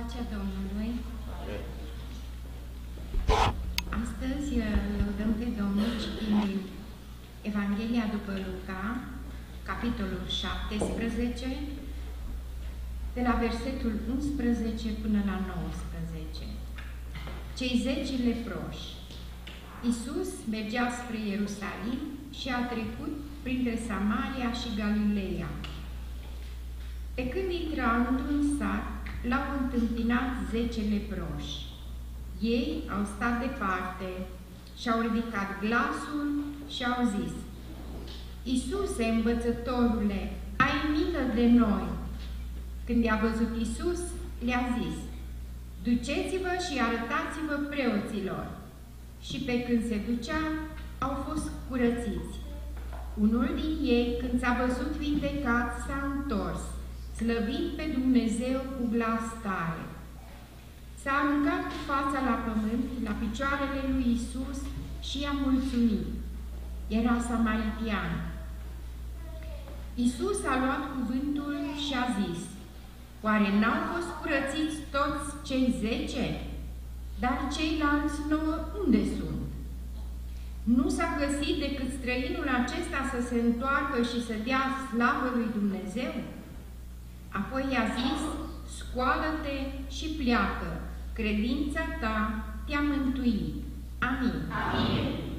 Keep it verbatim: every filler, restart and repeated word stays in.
Pacea Domnului. Astăzi lăudăm pe Domnul citind Evanghelia după Luca, capitolul șaptesprezece, de la versetul unsprezece până la nouăsprezece. Cei zece leproși. Iisus mergea spre Ierusalim și a trecut printre Samaria și Galileea. Pe când intra într-un sat, l-au întâmpinat zece leproși. Ei au stat departe și-au ridicat glasul și au zis: Iisuse, învățătorule, ai milă de noi! Când i-a văzut Iisus, le-a zis: duceți-vă și arătați-vă preoților. Și pe când se ducea, au fost curățiți. Unul din ei, când s-a văzut vindecat, s-a întors, slăvind pe Dumnezeu cu glas tare. S-a aruncat cu fața la pământ, la picioarele lui Iisus și i-a mulțumit. Era samaritian. Iisus a luat cuvântul și a zis: oare n-au fost curățiți toți cei zece? Dar ceilalți nouă unde sunt? Nu s-a găsit decât străinul acesta să se întoarcă și să dea slavă lui Dumnezeu? Apoi i-a zis: scoală-te și pleacă, credința ta te-a mântuit. Amin. Amin.